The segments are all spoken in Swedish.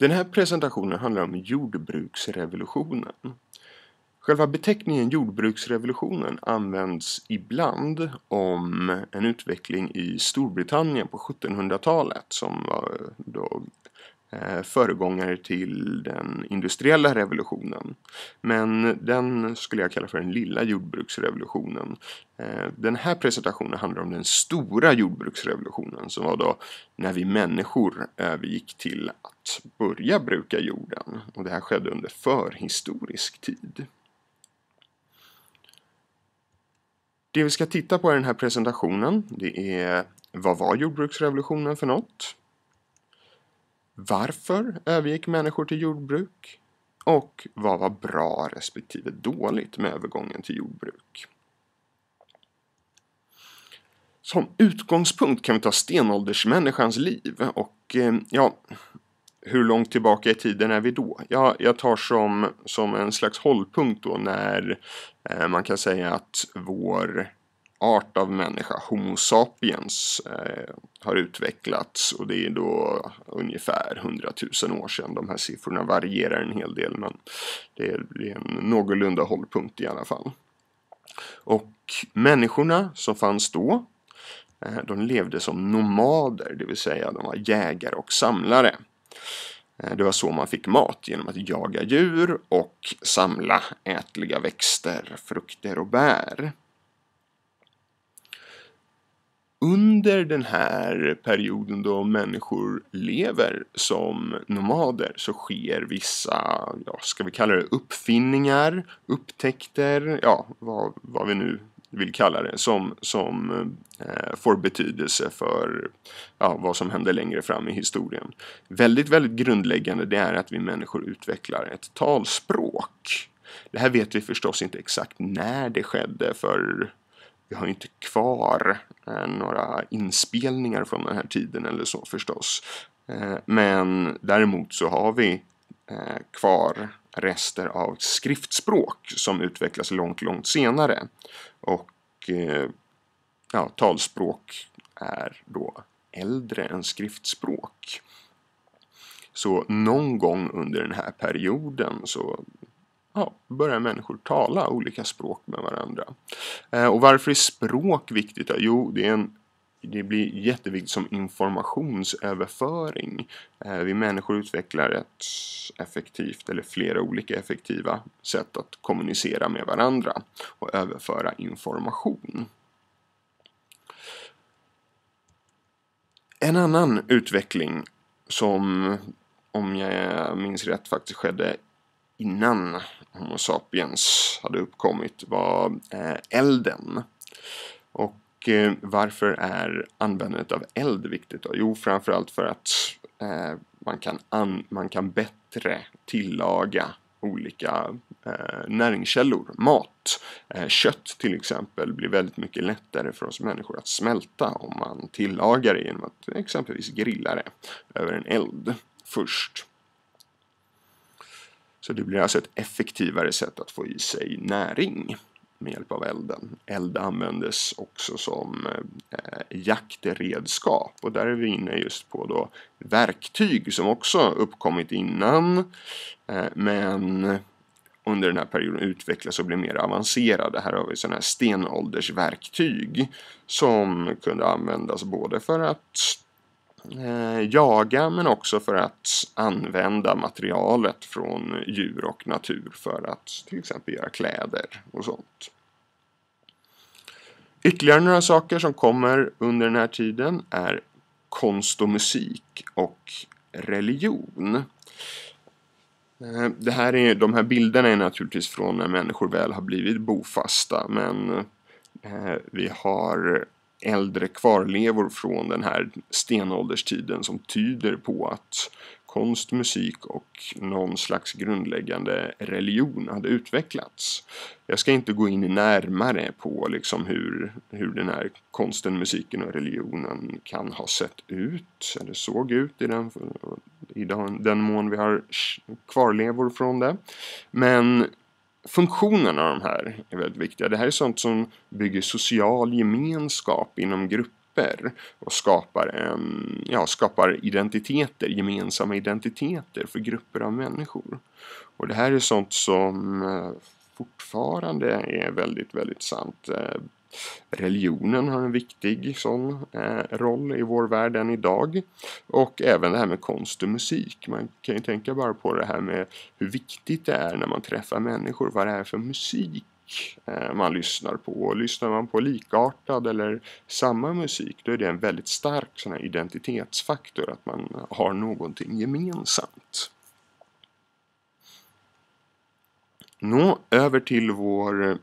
Den här presentationen handlar om jordbruksrevolutionen. Själva beteckningen jordbruksrevolutionen används ibland om en utveckling i Storbritannien på 1700-talet som var då föregångare till den industriella revolutionen. Men den skulle jag kalla för den lilla jordbruksrevolutionen. Den här presentationen handlar om den stora jordbruksrevolutionen som var då när vi människor övergick till att börja bruka jorden. Och det här skedde under förhistorisk tid. Det vi ska titta på i den här presentationen, det är vad var jordbruksrevolutionen för något? Varför övergick människor till jordbruk? Och vad var bra respektive dåligt med övergången till jordbruk? Som utgångspunkt kan vi ta stenåldersmänniskans liv och hur långt tillbaka i tiden är vi då? Jag tar som en slags hållpunkt då när man kan säga att vår art av människa, Homo sapiens, har utvecklats, och det är då ungefär 100 000 år sedan. De här siffrorna varierar en hel del, men det är en någorlunda hållpunkt i alla fall. Och människorna som fanns då, de levde som nomader, det vill säga de var jägare och samlare. Det var så man fick mat, genom att jaga djur och samla ätliga växter, frukter och bär. Under den här perioden då människor lever som nomader så sker vissa, ska vi kalla det uppfinningar, upptäckter, vad vi nu vill kalla det, som får betydelse för vad som händer längre fram i historien. Väldigt, väldigt grundläggande det är att vi människor utvecklar ett talspråk. Det här vet vi förstås inte exakt när det skedde, för vi har inte kvar några inspelningar från den här tiden eller så förstås. Men däremot så har vi kvar rester av skriftspråk som utvecklas långt, långt senare. Och talspråk är då äldre än skriftspråk. Så någon gång under den här perioden så börjar människor tala olika språk med varandra. Och varför är språk viktigt då? Jo, det blir jätteviktigt som informationsöverföring. Vi människor utvecklar ett effektivt eller flera olika effektiva sätt att kommunicera med varandra och överföra information. En annan utveckling som, om jag minns rätt, faktiskt skedde innan Homo sapiens hade uppkommit var elden. Och varför är användandet av eld viktigt då? Jo, framförallt för att man kan bättre tillaga olika näringskällor, mat. Kött till exempel blir väldigt mycket lättare för oss människor att smälta om man tillagar det genom att exempelvis grilla det över en eld först. Så det blir alltså ett effektivare sätt att få i sig näring med hjälp av elden. Eld användes också som jaktredskap, och där är vi inne just på då verktyg som också uppkommit innan, men under den här perioden utvecklas och blir mer avancerade. Här har vi sådana här stenåldersverktyg som kunde användas både för att jaga, men också för att använda materialet från djur och natur för att till exempel göra kläder och sånt. Ytterligare några saker som kommer under den här tiden är konst och musik och religion. De här bilderna är naturligtvis från när människor väl har blivit bofasta, men vi har äldre kvarlevor från den här stenålderstiden som tyder på att konst, musik och någon slags grundläggande religion hade utvecklats. Jag ska inte gå in närmare på liksom hur den här konsten, musiken och religionen kan ha sett ut eller såg ut i den mån vi har kvarlevor från det. Men funktionen av de här är väldigt viktiga. Det här är sånt som bygger social gemenskap inom grupper grupper och skapar identiteter, gemensamma identiteter för grupper av människor. Och det här är sånt som fortfarande är väldigt, väldigt sant. Religionen har en viktig sån roll i vår värld än idag. Och även det här med konst och musik. Man kan ju tänka bara på det här med hur viktigt det är när man träffar människor. Vad det är för musik man lyssnar på. Och lyssnar man på likartad eller samma musik, då är det en väldigt stark sån här identitetsfaktor. Att man har någonting gemensamt. Nå, över till vår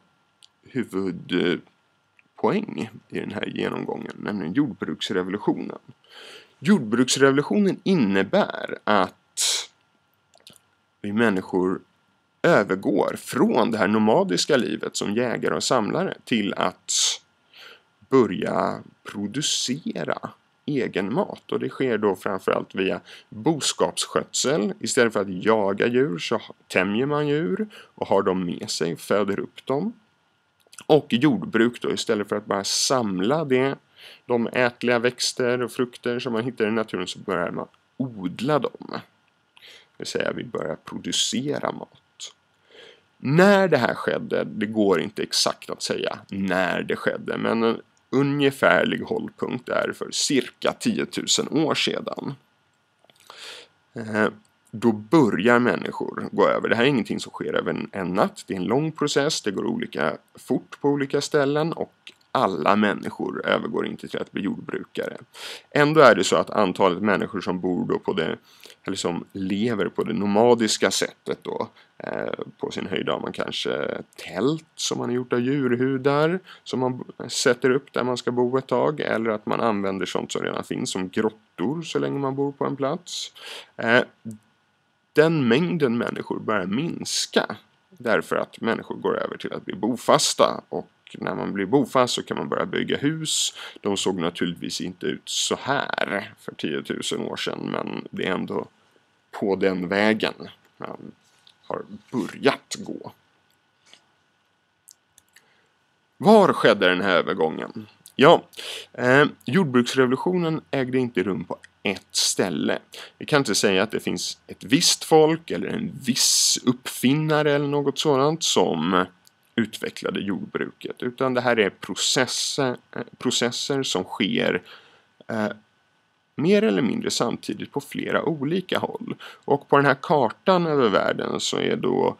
huvudpoäng i den här genomgången, nämligen jordbruksrevolutionen. Jordbruksrevolutionen innebär att vi människor övergår från det här nomadiska livet som jägare och samlare till att börja producera egen mat. Och det sker då framförallt via boskapsskötsel. Istället för att jaga djur så tämjer man djur och har dem med sig, föder upp dem. Och jordbruk då, istället för att bara samla de ätliga växter och frukter som man hittar i naturen, så börjar man odla dem. Det vill säga vi börjar producera mat. När det här skedde, det går inte exakt att säga när det skedde, men en ungefärlig hållpunkt är för cirka 10 000 år sedan. Då börjar människor gå över. Det här är ingenting som sker över en natt. Det är en lång process. Det går olika fort på olika ställen. Och alla människor övergår inte till att bli jordbrukare. Ändå är det så att antalet människor som bor då eller som lever på det nomadiska sättet då. På sin höjd har man kanske tält som man har gjort av djurhudar. Som man sätter upp där man ska bo ett tag. Eller att man använder sånt som redan finns som grottor så länge man bor på en plats. Den mängden människor börjar minska därför att människor går över till att bli bofasta, och när man blir bofast så kan man börja bygga hus. De såg naturligtvis inte ut så här för 10 000 år sedan, men det är ändå på den vägen man har börjat gå. Var skedde den här övergången? Ja, jordbruksrevolutionen ägde inte rum på ett ställe. Vi kan inte säga att det finns ett visst folk eller en viss uppfinnare eller något sådant som utvecklade jordbruket, utan det här är processer som sker mer eller mindre samtidigt på flera olika håll. Och på den här kartan över världen så är då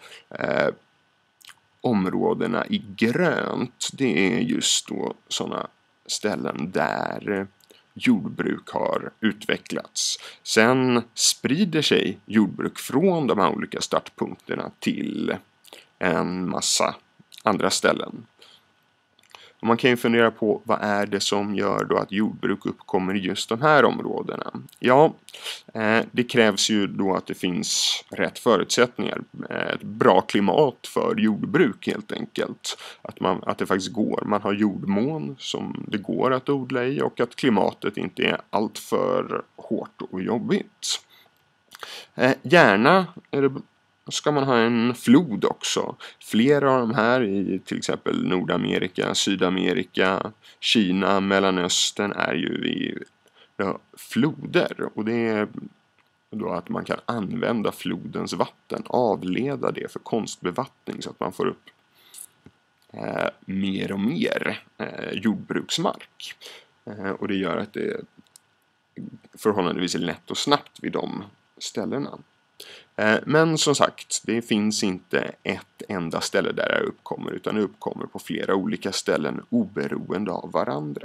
områdena i grönt, det är just då sådana ställen där jordbruk har utvecklats. Sen sprider sig jordbruk från de här olika startpunkterna till en massa andra ställen. Och man kan ju fundera på vad är det som gör då att jordbruk uppkommer i just de här områdena. Ja, det krävs ju då att det finns rätt förutsättningar. Ett bra klimat för jordbruk helt enkelt. Att det faktiskt går. Man har jordmån som det går att odla i, och att klimatet inte är allt för hårt och jobbigt. Gärna ska man ha en flod också. Flera av de här i till exempel Nordamerika, Sydamerika, Kina, Mellanöstern är ju i floder. Och det är då att man kan använda flodens vatten, avleda det för konstbevattning så att man får upp mer och mer jordbruksmark. Och det gör att det är förhållandevis lätt och snabbt vid de ställena. Men som sagt, det finns inte ett enda ställe där det uppkommer, utan det uppkommer på flera olika ställen oberoende av varandra.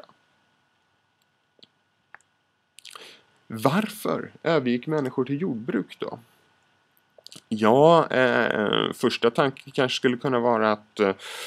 Varför övergick människor till jordbruk då? Ja, första tanken kanske skulle kunna vara att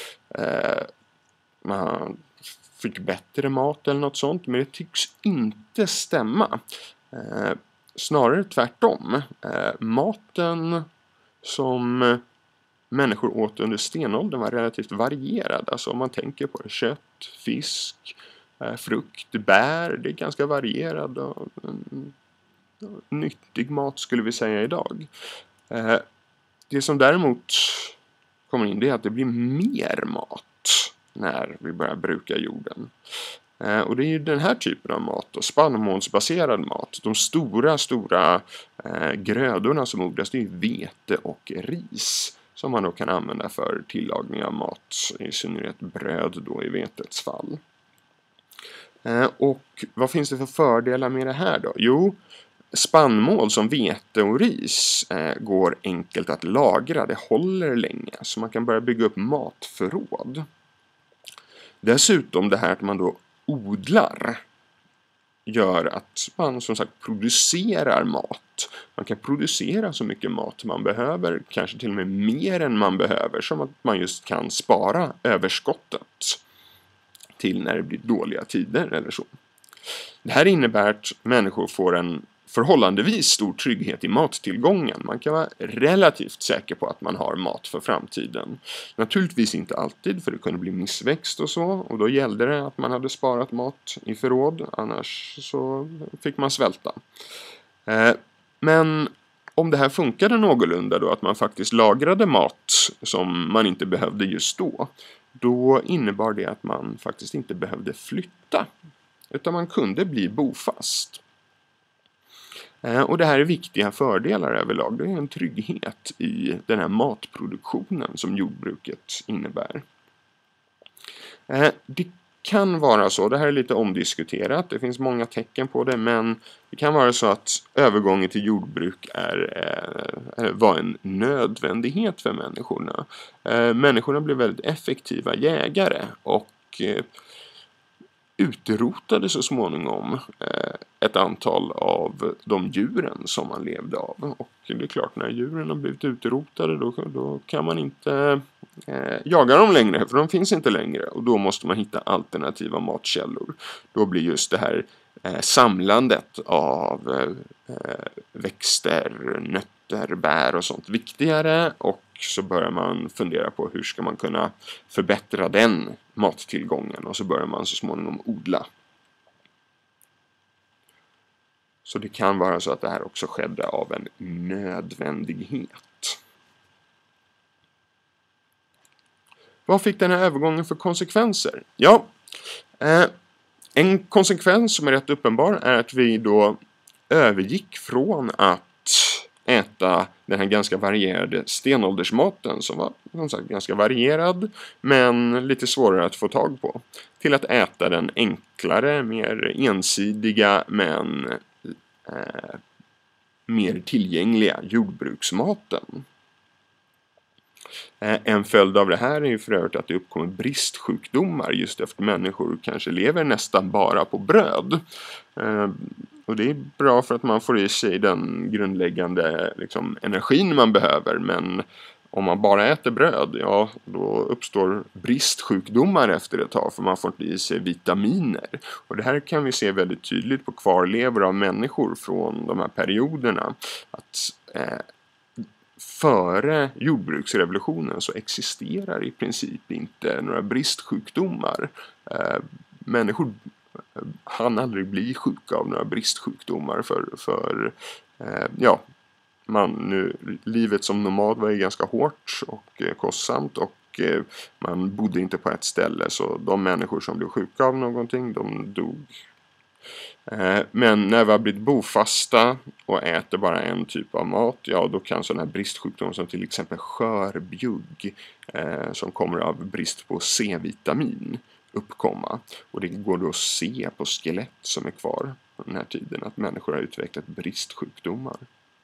man fick bättre mat eller något sånt, men det tycks inte stämma. Snarare tvärtom. Maten som människor åt under stenåldern var relativt varierad. Alltså om man tänker på det, kött, fisk, frukt, bär, det är ganska varierad och nyttig mat skulle vi säga idag. Det som däremot kommer in, det är att det blir mer mat när vi börjar bruka jorden. Och det är ju den här typen av mat då, spannmålsbaserad mat. De stora grödorna som odlas, det är vete och ris som man då kan använda för tillagning av mat, i synnerhet bröd då i vetets fall. Och vad finns det för fördelar med det här då? Jo, spannmål som vete och ris går enkelt att lagra, det håller länge, så man kan börja bygga upp matförråd. Dessutom det här att man då odlar gör att man som sagt producerar mat. Man kan producera så mycket mat man behöver, kanske till och med mer än man behöver, som att man just kan spara överskottet till när det blir dåliga tider eller så. Det här innebär att människor får en förhållandevis stor trygghet i mattillgången. Man kan vara relativt säker på att man har mat för framtiden. Naturligtvis inte alltid, för det kunde bli missväxt och så. Och då gällde det att man hade sparat mat i förråd, annars så fick man svälta. Men om det här funkade någorlunda då, att man faktiskt lagrade mat som man inte behövde just då innebar det att man faktiskt inte behövde flytta, utan man kunde bli bofast. Och det här är viktiga fördelar överlag. Det är en trygghet i den här matproduktionen som jordbruket innebär. Det kan vara så, det här är lite omdiskuterat, det finns många tecken på det, men det kan vara så att övergången till jordbruk var en nödvändighet för människorna. Människorna blev väldigt effektiva jägare och utrotade så småningom ett antal av de djuren som man levde av. Och det är klart, när djuren har blivit utrotade då kan man inte jaga dem längre, för de finns inte längre. Och då måste man hitta alternativa matkällor. Då blir just det här samlandet av växter, nötter, bär och sånt viktigare, och så börjar man fundera på hur ska man kunna förbättra den mattillgången, och så börjar man så småningom odla. Så det kan vara så att det här också skedde av en nödvändighet. Vad fick den här övergången för konsekvenser? Ja, en konsekvens som är rätt uppenbar är att vi då övergick från att äta den här ganska varierade stenåldersmaten, som var som sagt ganska varierad men lite svårare att få tag på, till att äta den enklare, mer ensidiga men mer tillgängliga jordbruksmaten. En följd av det här är ju för övrigt att det uppkommer bristsjukdomar, just efter människor kanske lever nästan bara på bröd. Och det är bra för att man får i sig den grundläggande energin man behöver, men om man bara äter bröd, ja, då uppstår bristsjukdomar efter ett tag, för man får inte i sig vitaminer. Och det här kan vi se väldigt tydligt på kvarlevor av människor från de här perioderna, att före jordbruksrevolutionen så existerar i princip inte några bristsjukdomar. Människor hann aldrig bli sjuka av några bristsjukdomar, för livet som nomad var ju ganska hårt och kostsamt, och man bodde inte på ett ställe, så de människor som blev sjuka av någonting, de dog. Men när vi har blivit bofasta och äter bara en typ av mat, ja, då kan sådana här bristsjukdomar som till exempel skörbjugg, som kommer av brist på C-vitamin, uppkomma. Och det går då att se på skelett som är kvar på den här tiden att människor har utvecklat bristsjukdomar.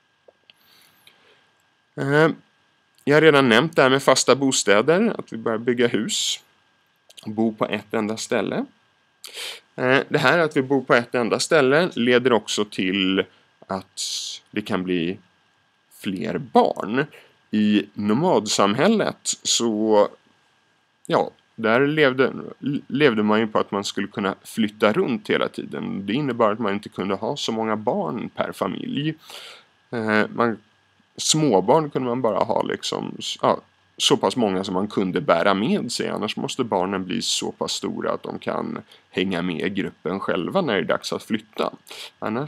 Jag har redan nämnt det här med fasta bostäder, att vi börjar bygga hus och bo på ett enda ställe. Det här att vi bor på ett enda ställe leder också till att det kan bli fler barn. I nomadsamhället så, ja, där levde man ju på att man skulle kunna flytta runt hela tiden. Det innebar att man inte kunde ha så många barn per familj. Småbarn kunde man bara ha så pass många som man kunde bära med sig. Annars måste barnen bli så pass stora att de kan hänga med gruppen själva när det är dags att flytta.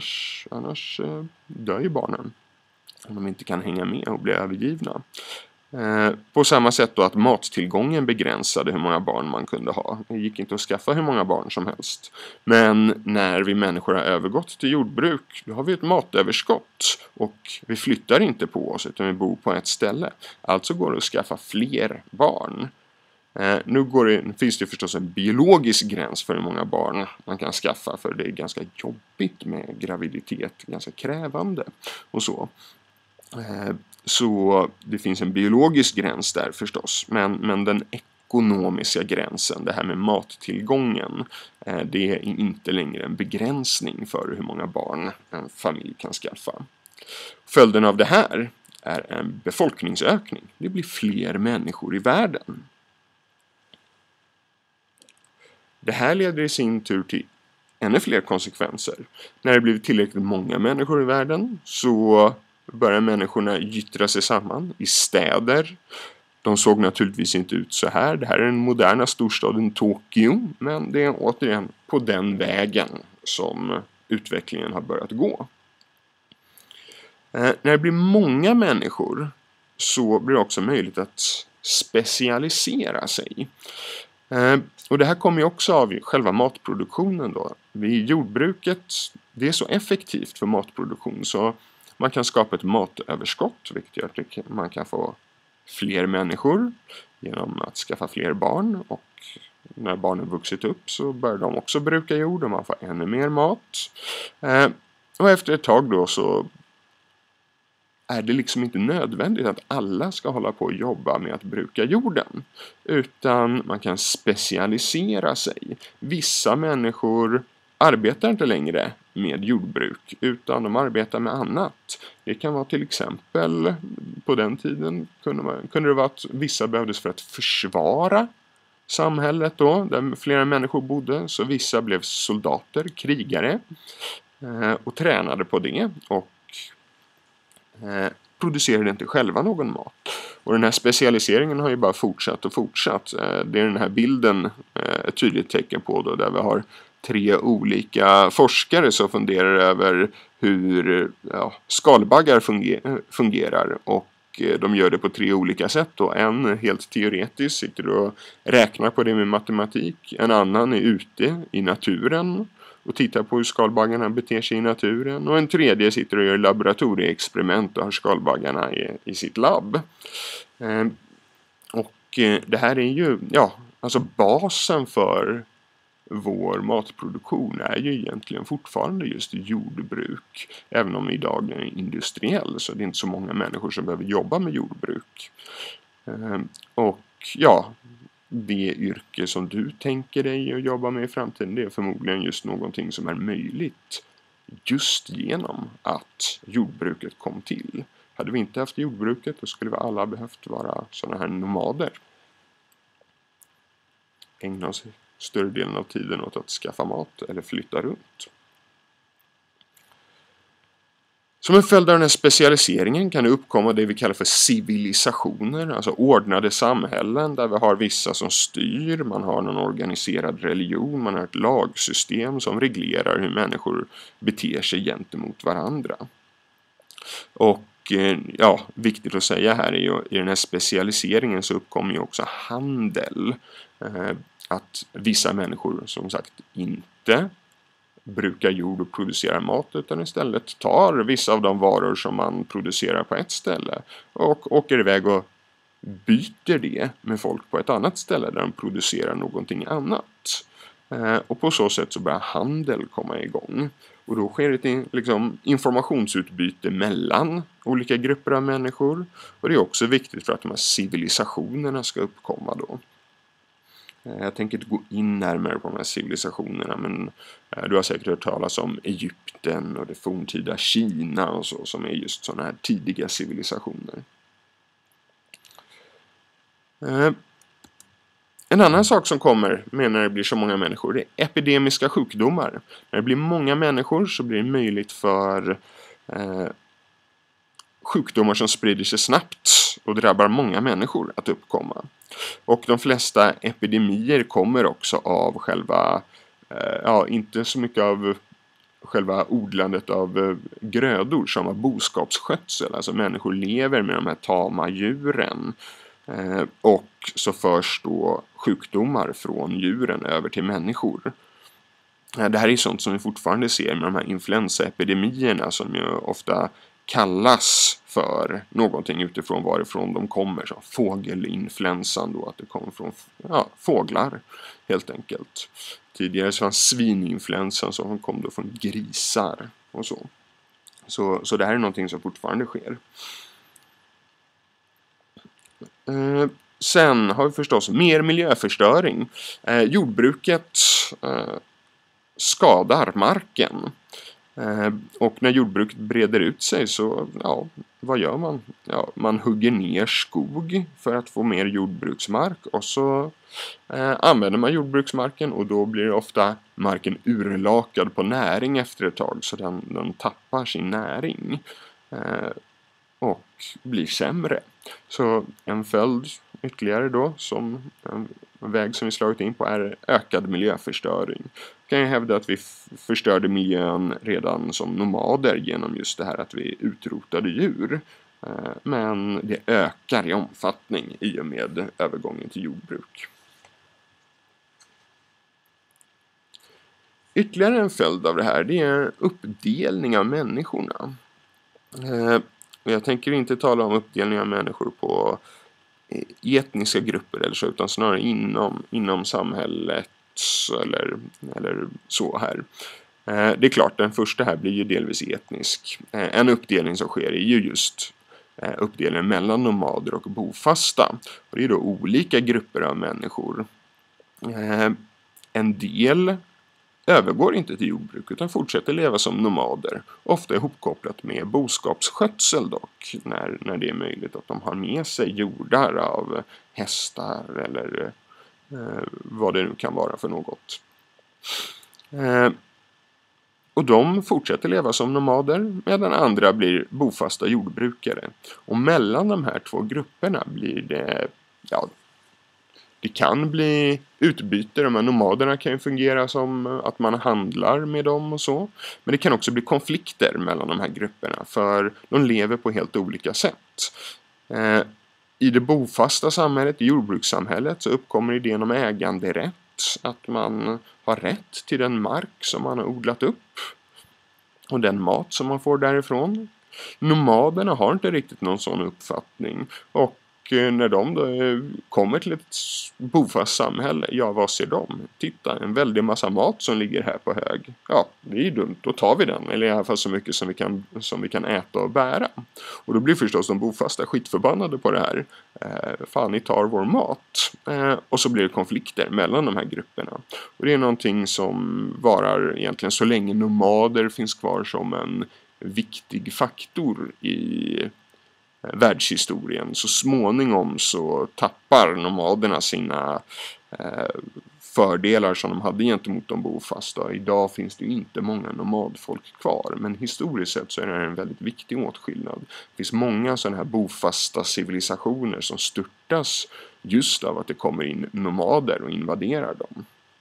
Annars dör ju barnen om de inte kan hänga med och bli övergivna. På samma sätt då att mattillgången begränsade hur många barn man kunde ha. Det gick inte att skaffa hur många barn som helst. Men när vi människor har övergått till jordbruk, då har vi ett matöverskott. Och vi flyttar inte på oss utan vi bor på ett ställe. Alltså går det att skaffa fler barn. Finns det förstås en biologisk gräns för hur många barn man kan skaffa. För det är ganska jobbigt med graviditet, ganska krävande och så. Så det finns en biologisk gräns där förstås. Men den ekonomiska gränsen, det här med mattillgången, det är inte längre en begränsning för hur många barn en familj kan skaffa. Följden av det här är en befolkningsökning. Det blir fler människor i världen. Det här leder i sin tur till ännu fler konsekvenser. När det blir tillräckligt många människor i världen så börjar människorna gyttra sig samman i städer. De såg naturligtvis inte ut så här. Det här är den moderna storstaden Tokyo. Men det är återigen på den vägen som utvecklingen har börjat gå. När det blir många människor så blir det också möjligt att specialisera sig. Och det här kommer ju också av själva matproduktionen då. Vid jordbruket, det är så effektivt för matproduktion så man kan skapa ett matöverskott, vilket gör att man kan få fler människor genom att skaffa fler barn. Och när barnen vuxit upp så börjar de också bruka jord och man får ännu mer mat. Och efter ett tag då så är det liksom inte nödvändigt att alla ska hålla på och jobba med att bruka jorden. Utan man kan specialisera sig. Vissa människor arbetar inte längre med jordbruk utan de arbetar med annat. Det kan vara till exempel, på den tiden kunde det vara att vissa behövdes för att försvara samhället då, där flera människor bodde. Så vissa blev soldater, krigare och tränade på det och producerade inte själva någon mat. Och den här specialiseringen har ju bara fortsatt och fortsatt. Det är den här bilden ett tydligt tecken på då, där vi har 3 olika forskare som funderar över hur skalbaggar fungerar. Och de gör det på 3 olika sätt då. En helt teoretiskt sitter och räknar på det med matematik. En annan är ute i naturen och tittar på hur skalbaggarna beter sig i naturen. Och en tredje sitter och gör laboratorieexperiment och har skalbaggarna i sitt labb. Och det här är ju, alltså basen för vår matproduktion är ju egentligen fortfarande just jordbruk. Även om idag är industriell så det är inte så många människor som behöver jobba med jordbruk. Och det yrke som du tänker dig att jobba med i framtiden, det är förmodligen just någonting som är möjligt just genom att jordbruket kom till. Hade vi inte haft jordbruket då skulle vi alla behövt vara sådana här nomader. Ägna oss större delen av tiden åt att skaffa mat eller flytta runt. Som en följd av den här specialiseringen kan det uppkomma det vi kallar för civilisationer, alltså ordnade samhällen där vi har vissa som styr, man har någon organiserad religion, man har ett lagsystem som reglerar hur människor beter sig gentemot varandra. Och viktigt att säga här är ju i den här specialiseringen så uppkommer ju också handel. Att vissa människor som sagt inte brukar jord och producerar mat utan istället tar vissa av de varor som man producerar på ett ställe och åker iväg och byter det med folk på ett annat ställe där de producerar någonting annat. Och på så sätt så börjar handel komma igång. Och då sker ett informationsutbyte mellan olika grupper av människor. Och det är också viktigt för att de här civilisationerna ska uppkomma då. Jag tänker inte gå in närmare på de här civilisationerna, men du har säkert hört talas om Egypten och det forntida Kina och så, som är just sådana här tidiga civilisationer. En annan sak som kommer med när det blir så många människor, det är epidemiska sjukdomar. När det blir många människor så blir det möjligt för sjukdomar som sprider sig snabbt och drabbar många människor att uppkomma. Och de flesta epidemier kommer också av själva, inte så mycket av själva odlandet av grödor som var boskapsskötsel. Alltså människor lever med de här tama djuren. Och så förs då sjukdomar från djuren över till människor. Det här är sånt som vi fortfarande ser med de här influensaepidemierna som ju ofta kallas för någonting utifrån varifrån de kommer. Så fågelinfluensan då, att det kommer från fåglar helt enkelt. Tidigare så fanns svininfluensan som kom då från grisar och så. Så det här är någonting som fortfarande sker. Sen har vi förstås mer miljöförstöring. Jordbruket skadar marken. Och när jordbruket breder ut sig så, vad gör man? Man hugger ner skog för att få mer jordbruksmark och så använder man jordbruksmarken och då blir ofta marken urlakad på näring efter ett tag så den tappar sin näring och blir sämre. Så en följd ytterligare då, som en väg som vi slagit in på, är ökad miljöförstöring. Kan jag hävda att vi förstörde miljön redan som nomader genom just det här att vi utrotade djur. Men det ökar i omfattning i och med övergången till jordbruk. Ytterligare en följd av det här, det är uppdelning av människorna. Jag tänker inte tala om uppdelning av människor på etniska grupper eller så, utan snarare inom samhället eller så här. Det är klart, den första här blir ju delvis etnisk. En uppdelning som sker är ju just uppdelningen mellan nomader och bofasta. Och det är då olika grupper av människor. En del övergår inte till jordbruk utan fortsätter leva som nomader. Ofta ihopkopplat med boskapsskötsel dock. När det är möjligt att de har med sig jordar av hästar eller vad det nu kan vara för något. Och de fortsätter leva som nomader medan andra blir bofasta jordbrukare. Och mellan de här två grupperna blir det, det kan bli utbyte. De här nomaderna kan ju fungera som att man handlar med dem och så. Men det kan också bli konflikter mellan de här grupperna för de lever på helt olika sätt. I det bofasta samhället, i jordbrukssamhället, så uppkommer idén om äganderätt. Att man har rätt till den mark som man har odlat upp och den mat som man får därifrån. Nomaderna har inte riktigt någon sån uppfattning och när de då kommer till ett bofast samhälle, vad ser de? Titta, en väldig massa mat som ligger här på hög. Ja, det är ju dumt, då tar vi den. Eller i alla fall så mycket som vi kan äta och bära. Och då blir förstås de bofasta skitförbannade på det här. Fan, ni tar vår mat. Och så blir det konflikter mellan de här grupperna. Och det är någonting som varar egentligen så länge nomader finns kvar som en viktig faktor i världshistorien. Så småningom så tappar nomaderna sina fördelar som de hade gentemot de bofasta. Idag finns det ju inte många nomadfolk kvar, men historiskt sett så är det en väldigt viktig åtskillnad. Det finns många sådana här bofasta civilisationer som störtas just av att det kommer in nomader och invaderar dem.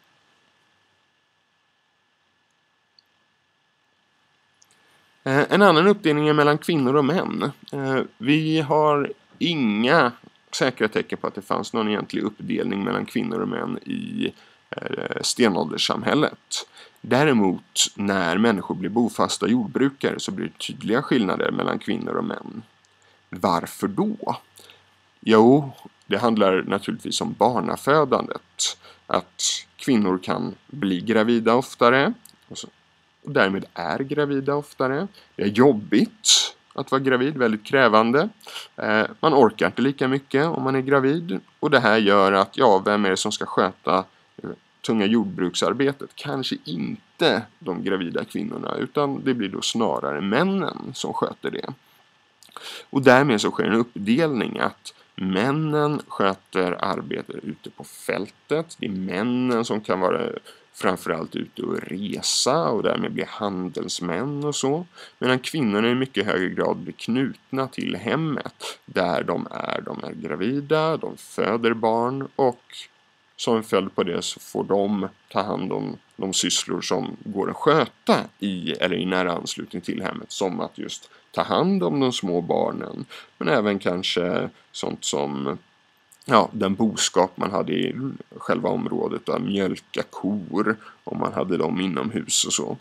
En annan uppdelning är mellan kvinnor och män. Vi har inga säkra tecken på att det fanns någon egentlig uppdelning mellan kvinnor och män i stenålderssamhället. Däremot när människor blir bofasta jordbrukare så blir det tydliga skillnader mellan kvinnor och män. Varför då? Jo, det handlar naturligtvis om barnafödandet. Att kvinnor kan bli gravida oftare och därmed är gravida oftare. Det är jobbigt att vara gravid, väldigt krävande. Man orkar inte lika mycket om man är gravid. Och det här gör att, vem är det som ska sköta tunga jordbruksarbetet? Kanske inte de gravida kvinnorna, utan det blir då snarare männen som sköter det. Och därmed så sker en uppdelning att männen sköter arbetet ute på fältet. Det är männen som kan vara framförallt ute och resa och därmed bli handelsmän och så. Medan kvinnorna i mycket högre grad blir knutna till hemmet där de är gravida, de föder barn och som en följd på det så får de ta hand om de sysslor som går att sköta i eller i nära anslutning till hemmet, som att just ta hand om de små barnen, men även kanske sånt som den boskap man hade i själva området, att mjölka kor om man hade dem inomhus och så.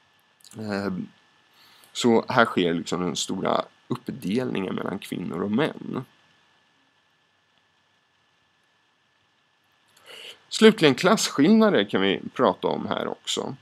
Så här sker liksom den stora uppdelningen mellan kvinnor och män. Slutligen klasskillnader kan vi prata om här också.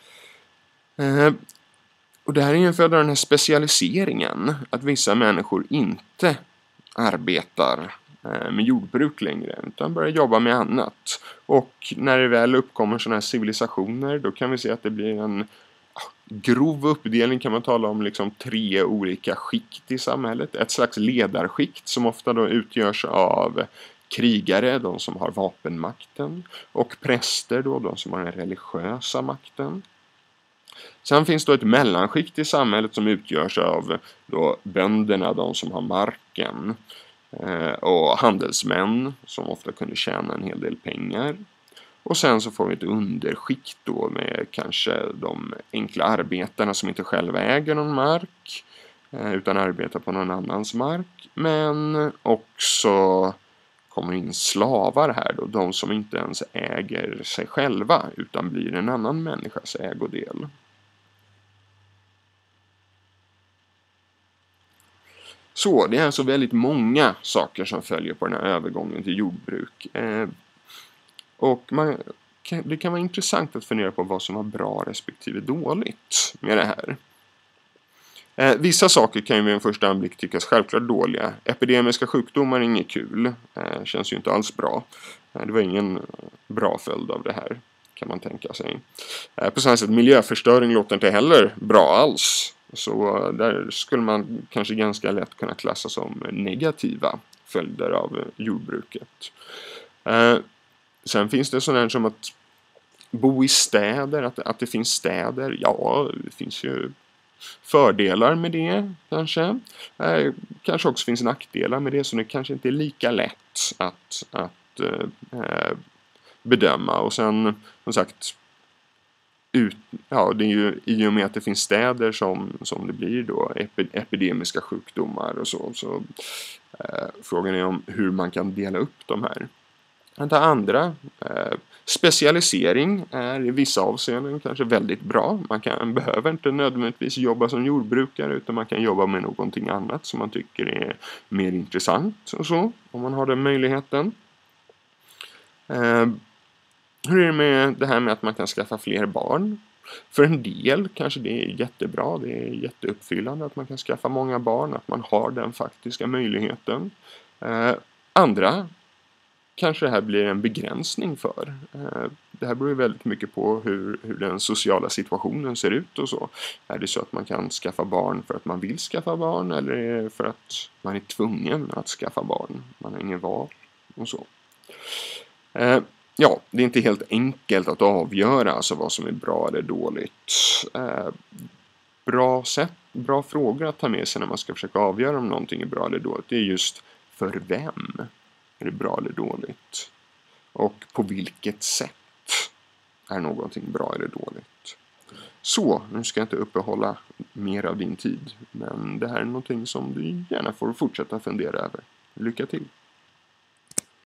Och det här är ju en följd av den här specialiseringen, att vissa människor inte arbetar med jordbruk längre, utan börjar jobba med annat. Och när det väl uppkommer sådana här civilisationer, då kan vi se att det blir en grov uppdelning, kan man tala om liksom 3 olika skikt i samhället. Ett slags ledarskikt som ofta då utgörs av krigare, de som har vapenmakten, och präster då, de som har den religiösa makten. Sen finns då ett mellanskikt i samhället som utgörs av då bönderna, de som har marken, och handelsmän som ofta kunde tjäna en hel del pengar. Och sen så får vi ett underskikt då med kanske de enkla arbetarna som inte själva äger någon mark, utan arbetar på någon annans mark. Men också kommer in slavar här då, de som inte ens äger sig själva utan blir en annan människas ägodel. Så det är alltså väldigt många saker som följer på den här övergången till jordbruk. Och det kan vara intressant att fundera på vad som var bra respektive dåligt med det här. Vissa saker kan ju vid en första anblick tyckas självklart dåliga. Epidemiska sjukdomar är inget kul. Känns ju inte alls bra. Det var ingen bra följd av det här, kan man tänka sig. På samma sätt, miljöförstöring låter inte heller bra alls. Så där skulle man kanske ganska lätt kunna klassa som negativa följder av jordbruket. Sen finns det sådär som att bo i städer, att det finns städer. Ja, det finns ju fördelar med det kanske. Kanske också finns nackdelar med det, så det kanske inte är lika lätt att bedöma. Och sen, som sagt, det är ju i och med att det finns städer som det blir då epidemiska sjukdomar och så frågan är om hur man kan dela upp de här. Andra specialisering är i vissa avseenden kanske väldigt bra. Man behöver inte nödvändigtvis jobba som jordbrukare, utan man kan jobba med någonting annat som man tycker är mer intressant och så, om man har den möjligheten. Hur är det med det här med att man kan skaffa fler barn? För en del kanske det är jättebra, det är jätteuppfyllande att man kan skaffa många barn, att man har den faktiska möjligheten. Andra kanske det här blir en begränsning för. Det här beror ju väldigt mycket på hur den sociala situationen ser ut och så. Är det så att man kan skaffa barn för att man vill skaffa barn, eller är det för att man är tvungen att skaffa barn? Man har ingen val och så. Det är inte helt enkelt att avgöra alltså vad som är bra eller dåligt. Bra frågor att ta med sig när man ska försöka avgöra om någonting är bra eller dåligt. Det är just för vem är det bra eller dåligt? Och på vilket sätt är någonting bra eller dåligt? Så, nu ska jag inte uppehålla mer av din tid. Men det här är någonting som du gärna får fortsätta fundera över. Lycka till!